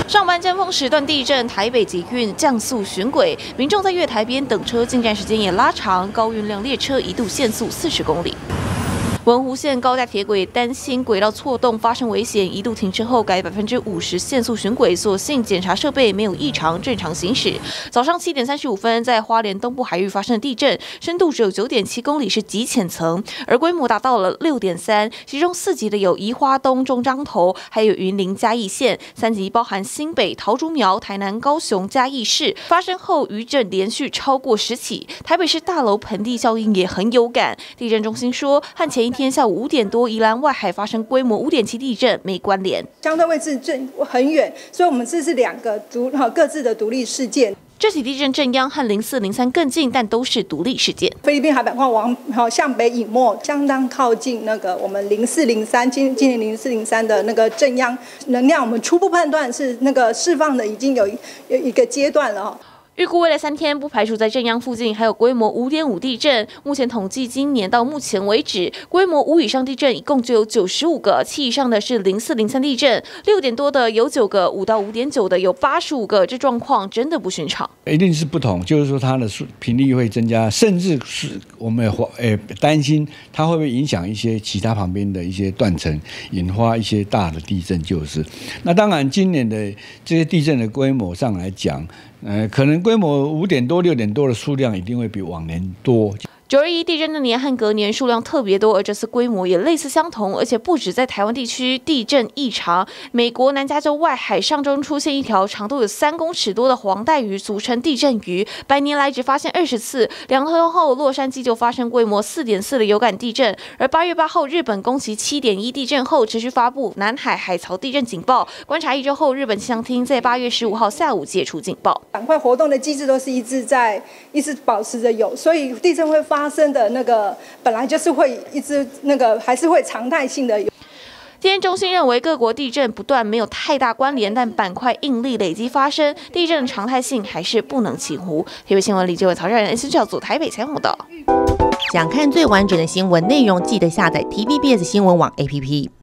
上班尖峰时段地震，台北捷运降速巡轨，民众在月台边等车，进站时间也拉长，高运量列车一度限速40公里。 文湖线高架铁轨担心轨道错动发生危险，一度停车后改50%限速巡轨，所幸检查设备没有异常，正常行驶。早上7点35分，在花莲东部海域发生地震，深度只有9.7公里，是极浅层，而规模达到了6.3，其中4级的有宜花东、中彰投，还有云林嘉义县，3级包含新北、桃竹苗、台南、高雄、嘉义市。发生后余震连续超过10起，台北市大楼盆地效应也很有感。地震中心说，和前一天下午5点多，宜兰外海发生规模5.7地震没关联， 相对位置很远，所以我们这是2个各自的独立事件。 这起地震震央和04、03更近，但都是独立事件。 菲律宾海板块向北隐没，相当靠近那个我们04、03今年04、03的那个震央能量，我们初步判断是那个释放的已经有一个阶段了。 预估未来3天，不排除在震央附近还有规模5.5地震。目前统计，今年到目前为止，规模5以上地震一共就有95个，7以上的是04、03地震，6点多的有9个，5到5.9的有85个，这状况真的不寻常。 一定是不同，就是说它的频率会增加，甚至是我们担心它会不会影响一些其他旁边的一些断层，引发一些大的地震。那当然，今年的这些地震的规模上来讲，可能规模5点多、6点多的数量一定会比往年多。 921地震那年和隔年数量特别多，而这次规模也类似相同，而且不止在台湾地区地震异常，美国南加州外海上周出现一条长度有3公尺多的黄带鱼，俗称地震鱼，100年来只发现20次。2天后，洛杉矶就发生规模4.4的有感地震，而8月8号，日本宫崎7.1地震后持续发布南海海槽地震警报，观察1周后，日本气象厅在8月15号下午解除警报。 板块活动的机制都是一直保持着有，所以地震会发生的那个本来就是会一直还是会常态性的有。 今天中心认为各国地震不断没有太大关联，但板块应力累积发生，地震的常态性还是不能轻忽。台北新闻李志伟、曹善仁 N 教组台北采访报道。 想看最完整的新闻内容，记得下载 TVBS 新闻网 APP。